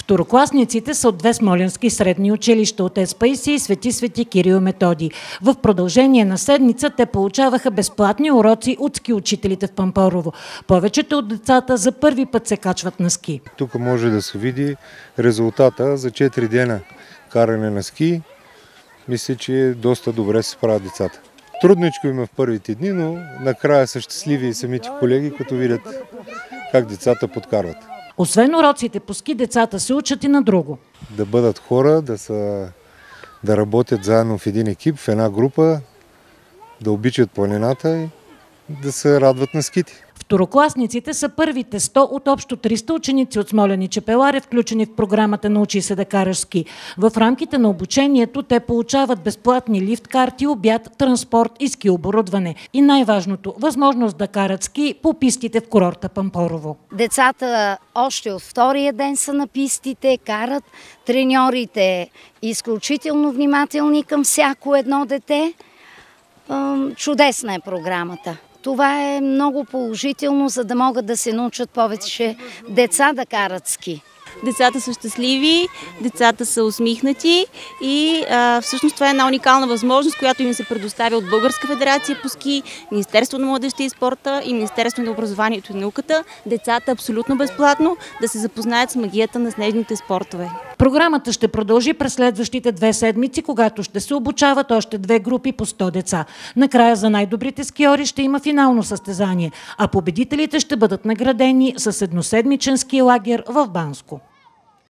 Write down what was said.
Второкласниците са от две смолянски средни училища от ЕСПАИСИ и Свети Кирил Методий. В продължение на седмица те получаваха безплатни уроци от ски учителите в Пампорово. Повечето от децата за първи път се качват на ски. Тук може да се види резултата за 4 дена каране на ски. Мисля, че доста добре се справят децата. Трудничко има в първите дни, но накрая са щастливи и самите колеги, като видят как децата подкарват. Освен уроците по ски, децата се учат и на друго. Да бъдат хора, да работят заедно в един екип, в една група, да обичат планината и да се радват на ските. Второкласниците са първите 100 от общо 300 ученици от Смолян и Чепеларе, включени в програмата "Научи се да караш ски". В рамките на обучението те получават безплатни лифт карти, обяд, транспорт и ски оборудване. И най-важното – възможност да карат ски по пистите в курорта Пампорово. Децата още от втория ден са на пистите, карат. Треньорите изключително внимателни към всяко едно дете. Чудесна е програмата. Това е много положително, за да могат да се научат повече деца да карат ски. Децата са щастливи, децата са усмихнати и всъщност това е една уникална възможност, която им се предоставя от Българска федерация по ски, Министерство на младежта и спорта и Министерство на образованието и науката. Децата абсолютно безплатно да се запознаят с магията на снежните спортове. Програмата ще продължи през следващите 2 седмици, когато ще се обучават още 2 групи по 100 деца. Накрая за най-добрите скиори ще има финално състезание, а победителите ще бъдат наградени с едноседмичен ски лагер в Банско.